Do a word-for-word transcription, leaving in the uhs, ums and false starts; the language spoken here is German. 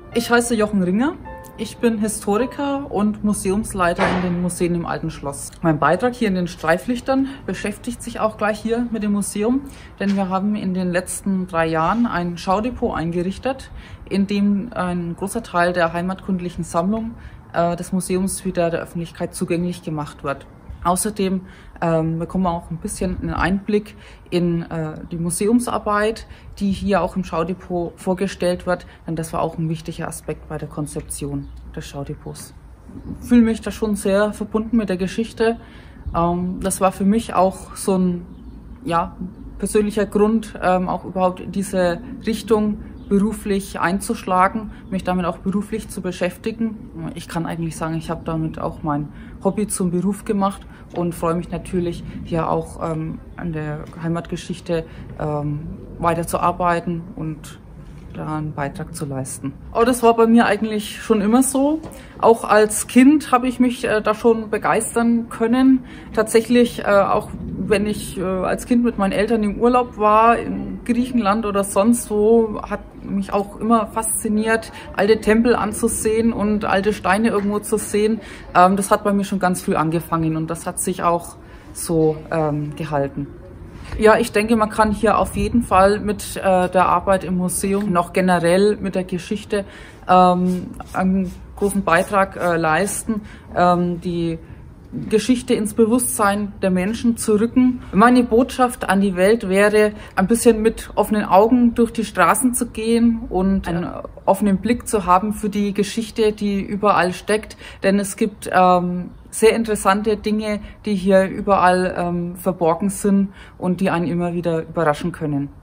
Ich heiße Jochen Ringer. Ich bin Historiker und Museumsleiter in den Museen im Alten Schloss. Mein Beitrag hier in den Streiflichtern beschäftigt sich auch gleich hier mit dem Museum, denn wir haben in den letzten drei Jahren ein Schaudepot eingerichtet, in dem ein großer Teil der heimatkundlichen Sammlung äh, des Museums wieder der Öffentlichkeit zugänglich gemacht wird. Außerdem ähm, bekommen wir auch ein bisschen einen Einblick in äh, die Museumsarbeit, die hier auch im Schaudepot vorgestellt wird, denn das war auch ein wichtiger Aspekt bei der Konzeption des Schaudepots. Ich fühle mich da schon sehr verbunden mit der Geschichte. Ähm, das war für mich auch so ein ja, persönlicher Grund, ähm, auch überhaupt diese Richtung beruflich einzuschlagen, mich damit auch beruflich zu beschäftigen. Ich kann eigentlich sagen, ich habe damit auch mein Hobby zum Beruf gemacht und freue mich natürlich, hier auch ähm, an der Heimatgeschichte ähm, weiterzuarbeiten und da einen Beitrag zu leisten. Aber das war bei mir eigentlich schon immer so. Auch als Kind habe ich mich äh, da schon begeistern können. Tatsächlich, äh, auch wenn ich äh, als Kind mit meinen Eltern im Urlaub war, in Griechenland oder sonst wo, hat mich auch immer fasziniert, alte Tempel anzusehen und alte Steine irgendwo zu sehen. Ähm, das hat bei mir schon ganz früh angefangen und das hat sich auch so ähm, gehalten. Ja, ich denke, man kann hier auf jeden Fall mit äh, der Arbeit im Museum, noch generell mit der Geschichte, ähm, einen großen Beitrag äh, leisten, ähm, die Geschichte ins Bewusstsein der Menschen zu rücken. Meine Botschaft an die Welt wäre, ein bisschen mit offenen Augen durch die Straßen zu gehen und einen offenen Blick zu haben für die Geschichte, die überall steckt. Denn es gibt ähm, sehr interessante Dinge, die hier überall ähm, verborgen sind und die einen immer wieder überraschen können.